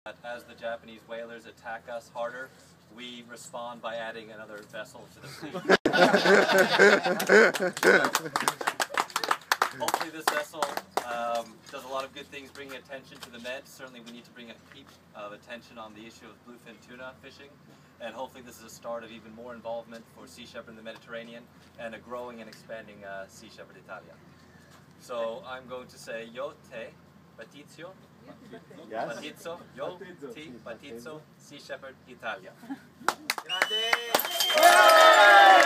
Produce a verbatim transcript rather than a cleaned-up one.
As the Japanese whalers attack us harder, we respond by adding another vessel to the fleet. Hopefully this vessel um, does a lot of good things, bringing attention to the Med. Certainly we need to bring a peep of attention on the issue of bluefin tuna fishing. And hopefully this is a start of even more involvement for Sea Shepherd in the Mediterranean and a growing and expanding uh, Sea Shepherd Italia. So I'm going to say yo te batizio, Yes. batizzo, yo ti batizzo Sea Shepherd Italia. Grande!